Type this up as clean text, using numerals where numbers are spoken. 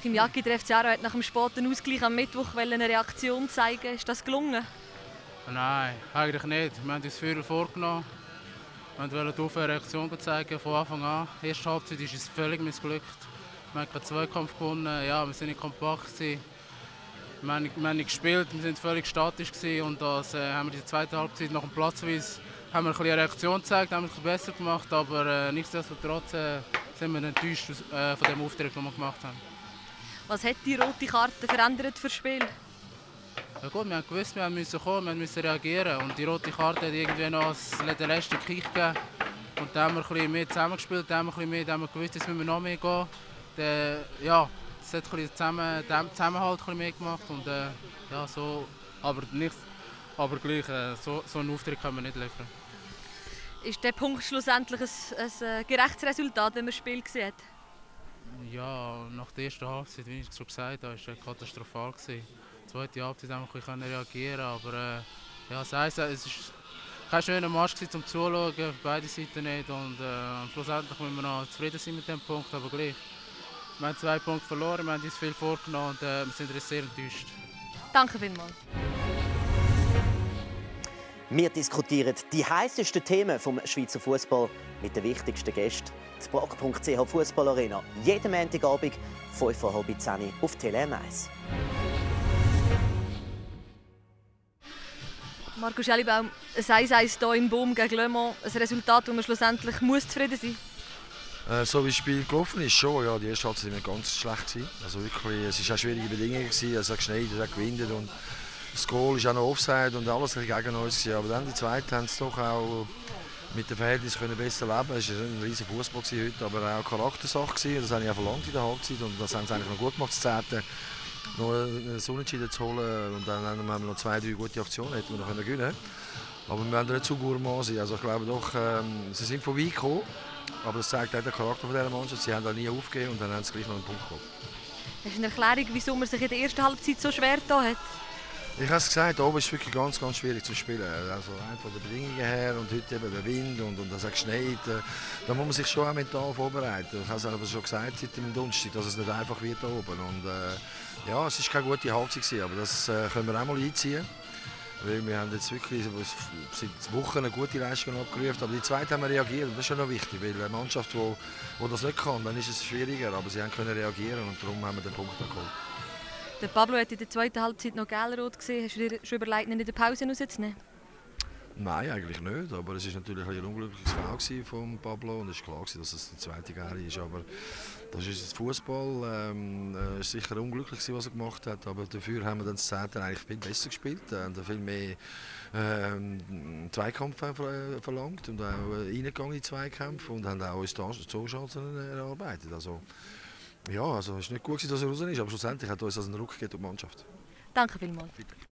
Joachim Jacki, der FC Aarau, hat nach dem späten Ausgleich am Mittwoch eine Reaktion zeigen. Ist das gelungen? Nein, eigentlich nicht. Wir haben uns viel vorgenommen. Wir wollten eine Reaktion zeigen von Anfang an. Die erste Halbzeit ist es völlig missglückt. Wir haben keinen Zweikampf gewonnen. Ja, wir sind nicht kompakt. Wir haben nicht gespielt, wir waren völlig statisch. Und das haben wir in der zweiten Halbzeit nach dem Platzverweis haben wir eine Reaktion gezeigt, haben es besser gemacht. Aber nichtsdestotrotz sind wir enttäuscht von dem Auftritt, den wir gemacht haben. Was hat die rote Karte verändert für das Spiel? Ja gut, wir haben gewusst, wir mussten kommen, wir mussten reagieren. Und die rote Karte hat irgendwie noch den letzten Kick gegeben. Und dann haben wir ein bisschen mehr zusammengespielt, dann haben wir gewusst, dass wir noch mehr gehen. Ja, es hat den Zusammenhalt ein bisschen mehr gemacht. Und, ja, so, aber gleich, so einen Auftritt können wir nicht liefern. Ist der Punkt schlussendlich ein gerechtes Resultat, wenn man das Spiel gesehen hat? Ja, nach der ersten Halbzeit, wie ich schon gesagt habe, war es katastrophal. Die zweite Halbzeit haben wir ein bisschen reagieren, aber ja, es war kein schöner Match zum Zuschauen, beide Seiten nicht. Und schlussendlich müssen wir noch zufrieden sein mit dem Punkt, aber gleich. Wir haben 2 Punkte verloren, wir haben uns viel vorgenommen und wir sind sehr enttäuscht. Danke vielmals. Wir diskutieren die heißesten Themen vom Schweizer Fußball mit den wichtigsten Gästen. Die Brock.ch Fußballarena. Jeden Montagabend 5:30 auf TeleM1. Marco Schellibaum, ein 1-1 hier in Boom gegen Le Mans. Ein Resultat, wo man schlussendlich zufrieden sein muss. So wie das Spiel gelaufen ist, schon. Ja, die erste Halbzeit war ganz schlecht. Also wirklich, es waren auch schwierige Bedingungen. Es hat geschneit, es hat gewindet und das Goal ist auch noch Offside und alles gegen uns. Aber dann die zweite haben es doch auch mit dem Verhältnis besser leben können. Es war ein riesiger Fußball heute, aber auch eine Charaktersache. Das habe ich auch verlangt in der Halbzeit und das haben sie eigentlich noch gut gemacht, das 10. Noch einen Unentschieden zu holen und dann haben wir noch 2, 3 gute Aktionen, hätten wir noch gewinnen können. Aber wir werden nicht zu gourmand sein. Also ich glaube doch, sie sind von weit gekommen, aber das zeigt auch den Charakter dieser Mannschaft. Sie haben da nie aufgegeben und dann haben sie gleich noch einen Punkt geholt. Hast du eine Erklärung, wieso man sich in der ersten Halbzeit so schwer getan hat? Ich habe es gesagt, oben ist es wirklich ganz, ganz schwierig zu spielen. Also von den Bedingungen her und heute eben der Wind und es hat geschneit. Da muss man sich schon auch mental vorbereiten. Ich habe es aber schon gesagt seit dem Donnerstag, dass es nicht einfach wird da oben. Und, ja, es war keine gute Halbzeit, aber das können wir auch mal einziehen. Weil wir haben jetzt wirklich seit Wochen eine gute Leistung abgerufen, aber die zweite haben wir reagiert. Das ist ja noch wichtig, weil eine Mannschaft, die das nicht kann, dann ist es schwieriger. Aber sie können reagieren und darum haben wir den Punkt geholt. Der Pablo hat in der zweiten Halbzeit noch gelb-rot gesehen. Hast du dir schon überlegt, ihn in der Pause rauszunehmen? Nein, eigentlich nicht. Aber es war natürlich ein unglückliches Foul von Pablo und es war klar, dass es die zweite Gelbe ist. Aber das ist das Fußball. Es war sicher unglücklich, was er gemacht hat. Aber dafür haben wir dann das 10. eigentlich viel besser gespielt. Haben viel mehr Zweikampf verlangt und auch reingegangen in Zweikämpfe und haben auch uns Torchancen erarbeitet. Also, ja, also es war nicht gut, dass er raus ist, aber schlussendlich hat uns das einen Ruck gegeben durch die Mannschaft. Danke vielmals.